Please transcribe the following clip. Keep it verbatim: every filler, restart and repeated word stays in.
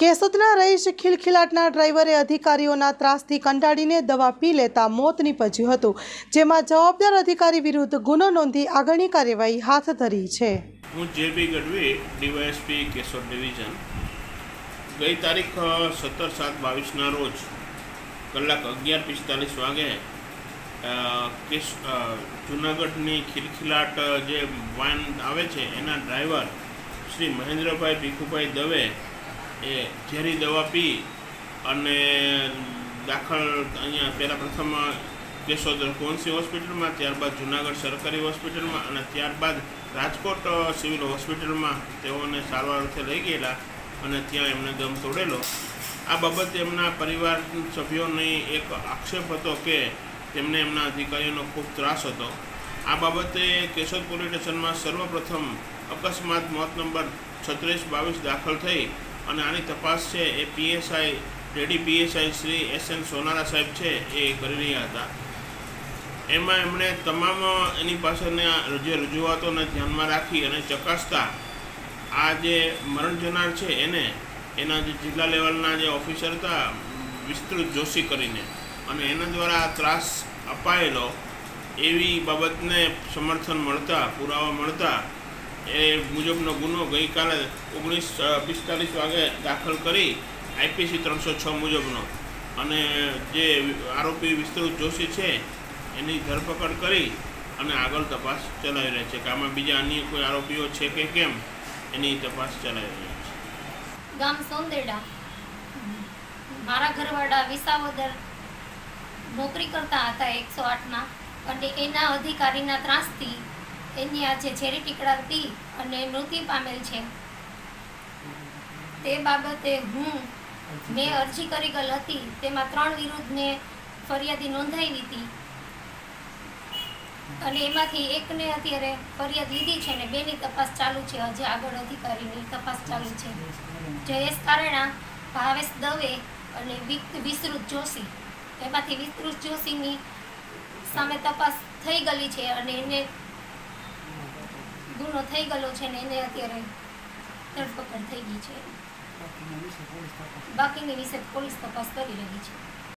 કેશોદના રહીશ ખિલખિલાટના ડ્રાઈવરે અધિકારીઓના ત્રાસથી કંટાળીને દવા પી લેતા મોત નીપજ્યું હતું, જેમાં જવાબદાર અધિકારી વિરુદ્ધ ગુનો નોંધી આગળની કાર્યવાહી હાથ ધરી છે। હું J B Gadhvi, DYSP Keshod division, ગઈ તારીખ સત્તર સાત બાવીસના રોજ કલાક અગિયાર પિસ્તાલીસ વાગે કેશ જૂનાગઢની ખિલખિલાટ જે વાન આવે છે એના ડ્રાઈવર શ્રી મહેન્દ્રભાઈ ભીખુભાઈ દવે એ ઝેરી દવા પી અને દાખલ અહીંયા પહેલાં પ્રથમ કેશોદ કોન્સી હોસ્પિટલમાં, ત્યારબાદ જૂનાગઢ સરકારી હોસ્પિટલમાં અને ત્યારબાદ રાજકોટ સિવિલ હોસ્પિટલમાં તેઓને સારવાર અર્થે લઈ ગયેલા અને ત્યાં એમને દમ તોડેલો। આ બાબતે એમના પરિવાર સભ્યોની એક આક્ષેપ હતો કે તેમને એમના અધિકારીઓનો ખૂબ ત્રાસ હતો। આ બાબતે કેશોદ પોલીસ સ્ટેશનમાં સર્વપ્રથમ અકસ્માત મોત નંબર છત્રીસ બાવીસ દાખલ થઈ અને આની તપાસ છે એ PSI Reddy PSI Shri S N Sonara સાહેબ છે એ કરી રહ્યા હતા। એમાં એમણે તમામ એની પાસેના જે રજૂઆતોને ધ્યાનમાં રાખી અને ચકાસતા આ જે મરણ જનાર છે એને એના જે જિલ્લા લેવલના જે ઓફિસર હતા વિસ્તૃત જોશી કરીને અને એના દ્વારા આ ત્રાસ અપાયેલો એવી બાબતને સમર્થન મળતા, પુરાવા મળતા એ મુજબનો ગુનો ગઈકાલે ઓગણીસ પિસ્તાલીસ વાગે દાખલ કરી આઈપીસી ત્રણસો છ મુજબનો અને જે આરોપી વિસ્તૃત જોશી છે એની ધરપકડ કરી અને આગળ તપાસ ચલાવી રહી છે કે આમાં બીજા અન્ય કોઈ આરોપીઓ છે કે કેમ એની તપાસ ચલાવી રહી છે। ગામ સોંદેડા, મારા ઘરવાળા વિસાવદર નોકરી કરતા હતા એકસો આઠના અને એના અધિકારીના ત્રાસથી એની આજે ઝેરી ટીકડા પી અને મૃત્યુ પામેલ છે। તે બાબતે હું મેં અરજી કરી ગયેલ હતી, તેમાં ત્રણ વિરુદ્ધ મેં ફરિયાદી નોંધાવી હતી અને એમાંથી એકને અત્યારે ફરિયાદ લીધી છે અને બેની તપાસ ચાલુ છે। હજી આગળ અધિકારીની તપાસ ચાલુ છે। જયેશ કારણા, ભાવેશ દવે અને વિસ્તૃત જોશી, એમાંથી વિસ્તૃત જોશીની સામે તપાસ થઈ ગયેલી છે અને એને ગુનો થઈ ગયેલો છે ને એને અત્યારે ધરપકડ થઈ ગઈ છે। બાકીની વિશે પોલીસ તપાસ કરી રહી છે।